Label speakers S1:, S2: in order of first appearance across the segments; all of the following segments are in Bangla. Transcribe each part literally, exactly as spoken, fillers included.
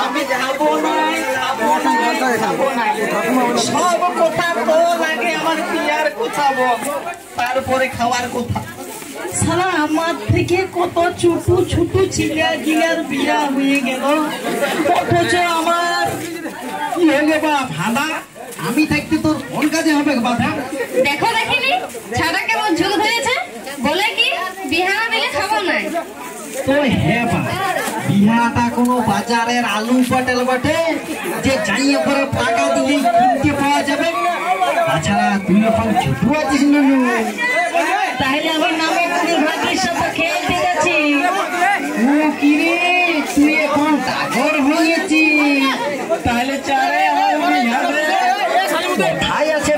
S1: আমি খাবো নাই খাবো নাই খাবো নাই সব কথা তো লাগে আমার বিয়ার কথা বল তারপরে খাওয়ার কথা সালা আমার থেকে কত ছোট ছোট ছিলা গিলার বিয়া হয়ে গেল অথচ আমার কি হয়ে বা ভাড়া আমি থাকতে তোর কোন কাজে হবে বাধা
S2: দেখো দেখিনি ছাড়া কেমন ঝুল ধরেছে বলে কি বিহা দিলে খাবো নাই
S1: তো হে বা বিহাটা কোনো বাজারের আলু পটল বটে যে যাইয়ে পরে টাকা দিয়ে কিনতে পাওয়া যাবে তাছাড়া তুই এখন ছোট আছিস না তাহলে আমার নামে কোন ভাগের সাথে খেলতে যাচ্ছি ও কি রে তুই এখন টাগর হয়েছিস তাহলে চারে আমার বিহারে কোথায় আছে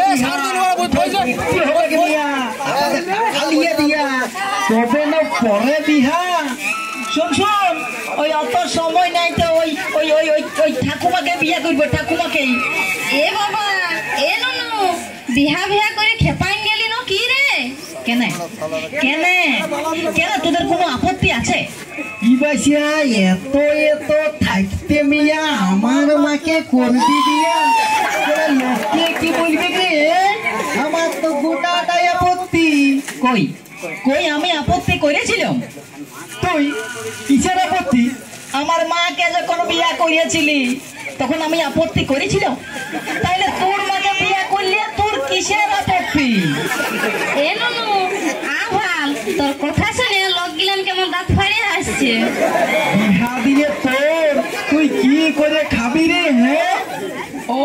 S1: বিহা তবে না পরে বিহা শোন শোন ওই অত সময় নাই তো ওই ওই ওই ওই ওই ঠাকুমাকে বিয়া করবো ঠাকুমাকে
S2: এ বাবা এ ননু বিহা বিহা করে খেপাইন গেলি ন কি রে
S1: কেন কেন কেন তোদের কোনো আপত্তি আছে ইবাসিয়া এত এত থাকতে মিয়া আমার মাকে করবি দিয়া লোকে কি বলবে রে আমার তো গোটাটাই আপত্তি কই কই আমি আপত্তি করেছিলাম তুই কিসের আপত্তি আমার মাকে যখন বিয়া করিয়েছিলি তখন আমি আপত্তি করেছিলাম তাইলে তোর মাকে বিয়া করলে তোর কিসের আপত্তি
S2: এ ননু আ ভাল তোর কথা শুনে লোক গিলান কেমন দাঁত ফাড়ে আসছে
S1: বিহা দিয়ে তোর তুই কি করে খাবি রে হ্যাঁ ও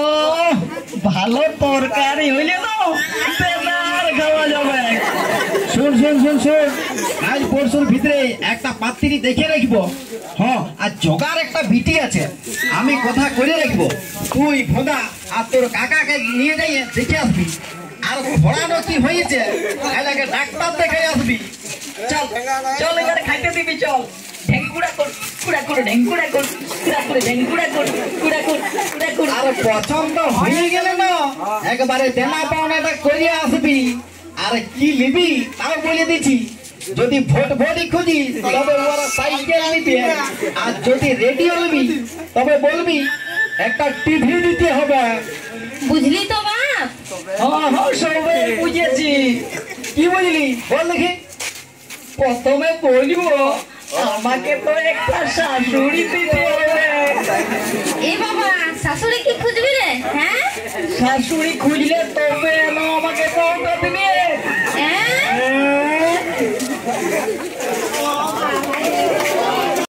S1: ভালো তরকারি হইলে না বেদার খাওয়া যাবে শোন শোন শোন শোন আজ পরশুর ভিতরে একটা পাত্রী দেখে রাখবো হ্যাঁ আর জগার একটা বিটি আছে আমি কথা করে রাখবো তুই ভোদা আর তোর কাকাকে নিয়ে যাই দেখে আসবি আর ঘোড়ানো কি হয়েছে এলাকে ডাক্তার দেখে আসবি চল চল এবার খাইতে দিবি চল ঢেঙ্গুড়া কর কুড়া করে ঢেঙ্গুড়া কর কুড়া করে ঢেঙ্গুড়া কর কুড়া কর কুড়া কর আর পছন্দ হয়ে গেলে না একবারে দেনা পাওনাটা করিয়ে আসবি আর কি নিবি তাও বলে দিচ্ছি যদি ভোট ভোটই খুঁজি তবে ওরা সাইকেল নিবি আর যদি রেডিও নিবি তবে বলবি একটা টিভি দিতে হবে
S2: বুঝলি তো বাপ
S1: হ্যাঁ হ্যাঁ সবাই বুঝেছি কি বুঝলি বল দেখি প্রথমে বলবো আমাকে তো একটা শাশুড়ি দিতে হবে
S2: এ বাবা শাশুড়ি কি খুঁজবি রে হ্যাঁ
S1: শাশুড়ি খুঁজলে তবে না আমাকে কোনটা দিবে